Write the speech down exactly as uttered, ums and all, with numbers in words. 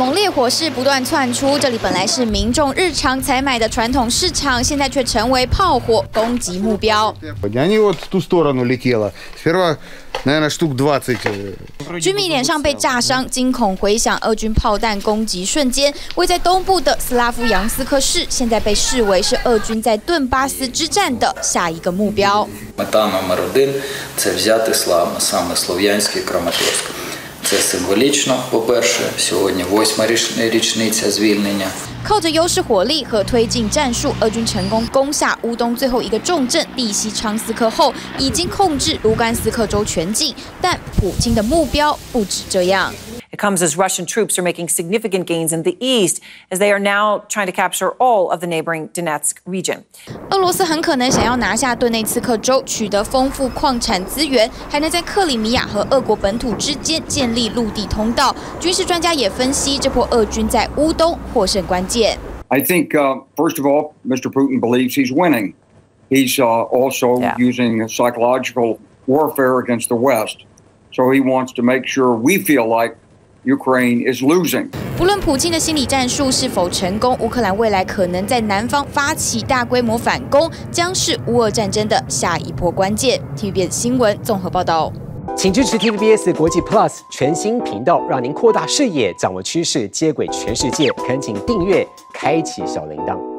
猛烈火势不断窜出，这里本来是民众日常采买的传统市场，现在却成为炮火攻击目标。 Они вот в ту сторону летело. Сперва, наверное, штук двадцать. 居民脸上被炸伤，惊恐回想俄军炮弹攻击瞬间。位在东部的斯拉夫扬斯克市，现在被视为是俄军在顿巴斯之战的下一个目标。 Мета номер один – це взяти саме Слов'янський Краматорськ. Це символічно, по-перше, сьогодні восьма річниця звільнення. 靠着优势火力和推进战术，俄军成功攻下乌东最后一个重镇利西昌斯克后，已经控制卢甘斯克州全境。但普京的目标不止这样。 It comes as Russian troops are making significant gains in the east as they are now trying to capture all of the neighboring Donetsk region. 俄罗斯很可能想要拿下顿内茨克州，取得丰富矿产资源，还能在克里米亚和俄国本土之间建立陆地通道。军事专家也分析，这波俄军在乌东获胜关键。 I think, uh, first of all, Mister Putin believes he's winning. He's uh, also yeah. using psychological warfare against the West, so he wants to make sure we feel like Ukraine is losing. 不论普京的心理战术是否成功，乌克兰未来可能在南方发起大规模反攻，将是乌俄战争的下一波关键。T V B S 新闻综合报道。 请支持 T V B S 国际 Plus 全新频道，让您扩大视野，掌握趋势，接轨全世界。恳请订阅，开启小铃铛。